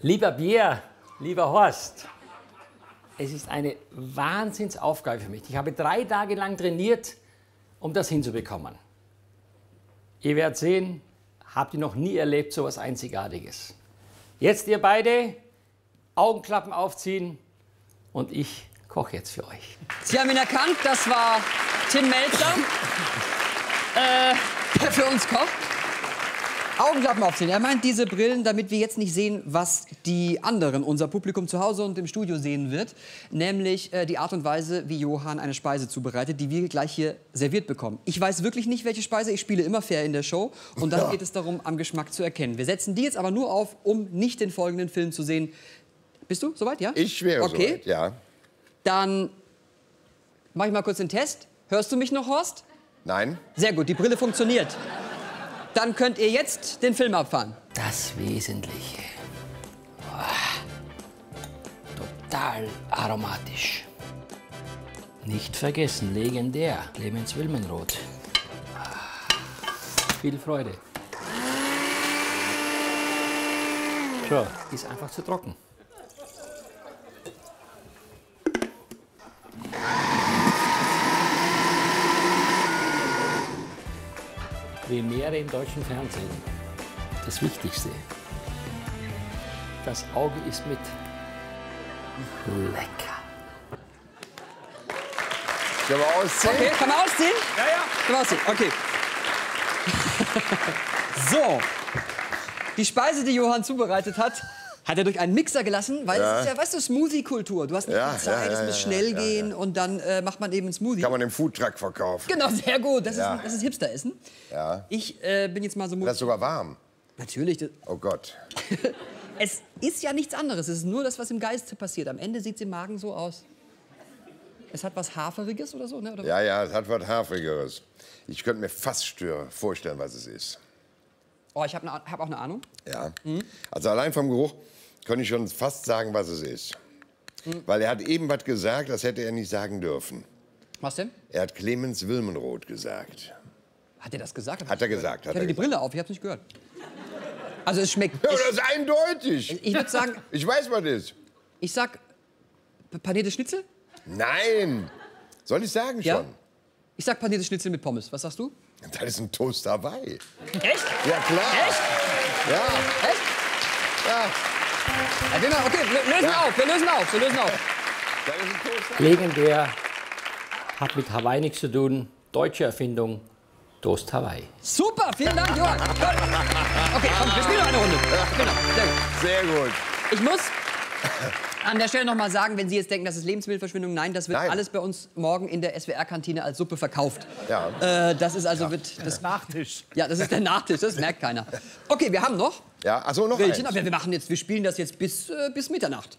Lieber Pierre, lieber Horst, es ist eine Wahnsinnsaufgabe für mich. Ich habe 3 Tage lang trainiert, um das hinzubekommen. Ihr werdet sehen, habt ihr noch nie erlebt, so etwas Einzigartiges. Jetzt ihr beide, Augenklappen aufziehen und ich koche jetzt für euch. Sie haben ihn erkannt, das war Tim Melzer, der für uns kocht. Augenklappen aufziehen. Er meint diese Brillen, damit wir jetzt nicht sehen, was die anderen, unser Publikum zu Hause und im Studio sehen wird. Nämlich die Art und Weise, wie Johann eine Speise zubereitet, die wir gleich hier serviert bekommen. Ich weiß wirklich nicht, welche Speise. Ich spiele immer fair in der Show. Und dann geht es darum, am Geschmack zu erkennen. Wir setzen die jetzt aber nur auf, um nicht den folgenden Film zu sehen. Bist du soweit, ja? Ich wäre soweit, ja. Dann mache ich mal kurz den Test. Hörst du mich noch, Horst? Nein? Sehr gut, die Brille funktioniert. Dann könnt ihr jetzt den Film abfahren. Das Wesentliche. Total aromatisch. Nicht vergessen, legendär, Clemens Wilmenrod. Viel Freude. So, ist einfach zu trocken. Premiere im deutschen Fernsehen. Das Wichtigste. Das Auge ist mit. Lecker. Können wir ausziehen? Okay, kann man ausziehen? Ja, ja. Kann man ausziehen, okay. So. Die Speise, die Johann zubereitet hat, hat er durch einen Mixer gelassen, weil es ist ja, weißt du, Smoothie-Kultur. Du hast nicht viel Zeit, es muss schnell gehen und dann macht man eben einen Smoothie. Kann man im Foodtruck verkaufen. Genau, sehr gut. Das ist Hipster-Essen. Ja. Ich bin jetzt mal so mutig. Das ist sogar warm. Natürlich. Oh Gott. Es ist ja nichts anderes. Es ist nur das, was im Geiste passiert. Am Ende sieht es im Magen so aus. Es hat was Haferiges oder so, ne? Oder Ja, ja, es hat was Hafrigeres. Ich könnte mir fast vorstellen, was es ist. Oh, ich hab auch eine Ahnung. Ja. Also allein vom Geruch könnte ich schon fast sagen, was es ist. Weil er hat eben was gesagt, das hätte er nicht sagen dürfen. Was denn? Er hat Clemens Wilmenrod gesagt. Hat er das gesagt? Hat er gesagt. Ich hatte die Brille auf, ich hab's nicht gehört. Also es schmeckt... Ja, das ist eindeutig. Ich würde sagen... Ich weiß, was das ist. Ich sag... Paniertes Schnitzel? Nein. Soll ich sagen Ja? schon? Ich sag paniertes Schnitzel mit Pommes. Was sagst du? Das ist ein Toast Hawaii. Echt? Ja, klar. Echt? Ja. Echt? Ja. Okay, wir lösen auf. Das ist ein Toast Hawaii. Legendär, hat mit Hawaii nichts zu tun. Deutsche Erfindung, Toast Hawaii. Super, vielen Dank, Johann. Toll. Okay, komm, wir spielen noch eine Runde. Genau, sehr gut. Sehr gut. Ich muss an der Stelle noch mal sagen, wenn Sie jetzt denken, das ist Lebensmittelverschwendung, nein, das wird Nein. alles bei uns morgen in der SWR-Kantine als Suppe verkauft. Ja. Das ist also das Nachtisch. Ja, das ist der Nachtisch, das merkt keiner. Okay, wir haben noch Ja, ach so, noch Grillchen, eins. aber wir spielen das jetzt bis Mitternacht.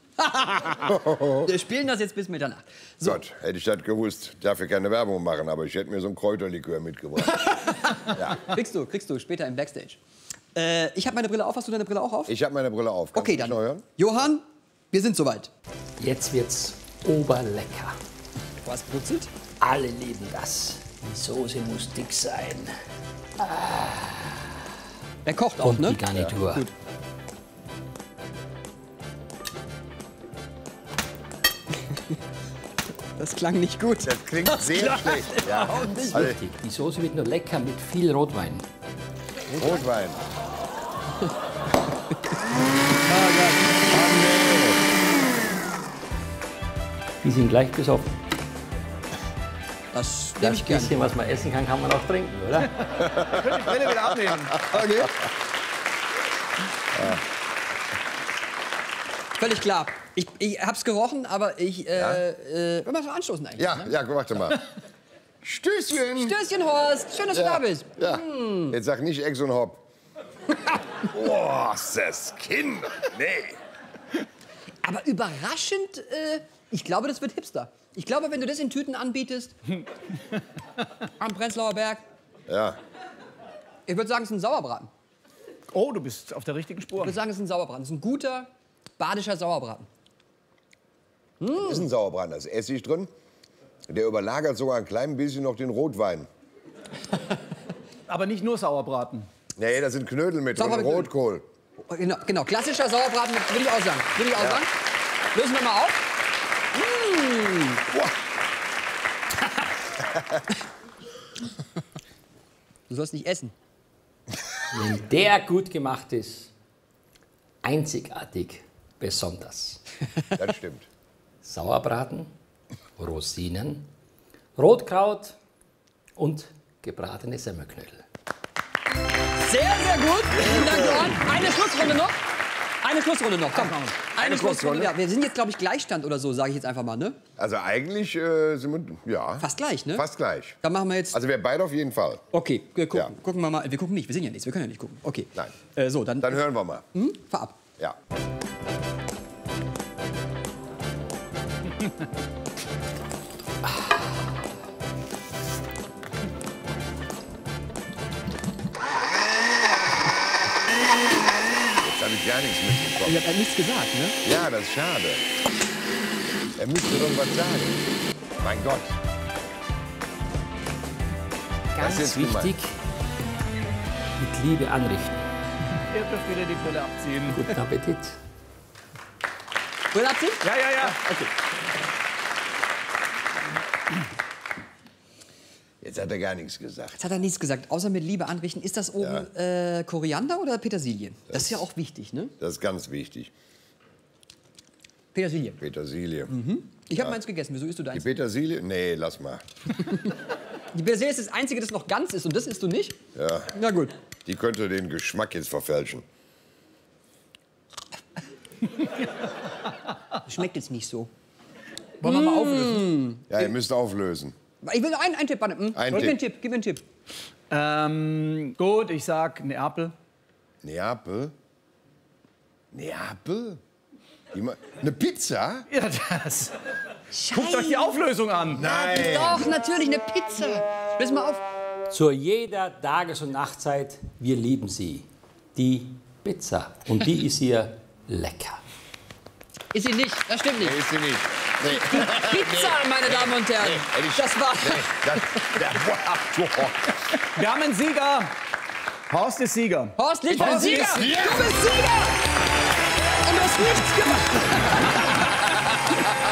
Wir spielen das jetzt bis Mitternacht. So. Gott, hätte ich das gewusst, dafür keine Werbung machen, aber ich hätte mir so ein Kräuterlikör mitgebracht. Kriegst du später im Backstage. Ich habe meine Brille auf. Hast du deine Brille auch auf? Ich habe meine Brille auf. Kannst Okay, du mich dann. noch hören? Johann, wir sind soweit. Jetzt wird's oberlecker. Was brutzelt? Alle lieben das. Die Soße muss dick sein. Er kocht auch, Und ne? die Garnitur. Gut. Das klang nicht gut. Das klingt sehr schlecht. Ja. Das ist wichtig. Die Soße wird nur lecker mit viel Rotwein. Rotwein. Die sind gleich besoffen. Das nehme Das ich gerne. bisschen, was man essen kann, kann man auch trinken, oder? Die Brille wieder abnehmen. Okay. Völlig klar. Ich hab's gerochen, aber ich... wollen wir mal anstoßen eigentlich? Ja, Ne? ja, warte mal. Stößchen. Stößchen, Horst. Schön, dass du da bist. Ja. Jetzt sag nicht Ex und Hop. Boah, ist das Kind. Nee. Aber überraschend, ich glaube, das wird Hipster. Ich glaube, wenn du das in Tüten anbietest, am Prenzlauer Berg, Ja. ich würde sagen, es ist ein Sauerbraten. Oh, du bist auf der richtigen Spur. Ich würde sagen, es ist ein Sauerbraten. Es ist ein guter badischer Sauerbraten. Das ist ein Sauerbraten, da ist Essig drin. Der überlagert sogar ein klein bisschen noch den Rotwein. Aber nicht nur Sauerbraten. Nee, da sind Knödel mit drin, Sauerbraten. Rotkohl. Genau, klassischer Sauerbraten, würde ich auch sagen. Lösen wir mal auf. Du sollst nicht essen. Wenn der gut gemacht ist, einzigartig, besonders. Das stimmt. Sauerbraten, Rosinen, Rotkraut und gebratene Semmelknödel. Sehr, sehr gut. Vielen Dank, Johann. Eine Schlussrunde noch. Komm. Eine Schlussrunde. Ja, wir sind jetzt, glaube ich, Gleichstand oder so, sage ich jetzt einfach mal, ne? Also eigentlich sind wir, ja. Fast gleich, ne? Fast gleich. Dann machen wir jetzt... Also wir beide auf jeden Fall. Okay, wir gucken, Ja. gucken wir mal. Wir gucken nicht, wir sind ja nichts, wir können ja nicht gucken. Okay. Nein. So, dann... Dann hören wir mal. Fahr ab. Ja. Jetzt habe ich gar nichts mitbekommen. Ihr habt nichts gesagt, ne? Ja, das ist schade. Er müsste doch was sagen. Mein Gott. Ganz ist wichtig, mit Liebe anrichten. Ihr dürft wieder die Brille abziehen. Guten Appetit. Brille abziehen? Ja. Okay. Jetzt hat er gar nichts gesagt. Jetzt hat er nichts gesagt, außer mit Liebe anrichten. Ist das oben Koriander oder Petersilie? Das ist ja auch wichtig, ne? Das ist ganz wichtig. Petersilie. Petersilie. Ich habe meins gegessen. Wieso isst du Die deins? Petersilie? Nee, lass mal. Die Petersilie ist das Einzige, das noch ganz ist. Und das isst du nicht? Ja. Na gut. Die könnte den Geschmack jetzt verfälschen. Schmeckt jetzt nicht so. Wollen wir mal auflösen? Ja, ihr müsst auflösen. Ich will noch einen Tipp. Warte. Gib mir einen Tipp. Gut, ich sag Neapel. Neapel? Neapel? Eine Pizza? Ja, das. Guckt euch die Auflösung an. Nein! Doch, natürlich, eine Pizza. Löse mal auf. Zu jeder Tages- und Nachtzeit, wir lieben sie. Die Pizza. Und die ist hier lecker. Ist sie nicht, das stimmt nicht. Nee, ist sie nicht. Nee. Pizza, meine Damen und Herren. Das war... Wir haben einen Sieger. Horst ist Sieger. Horst Lichtmann, Sieger! ist Du Sieger. bist Sieger! Und du hast nichts gemacht.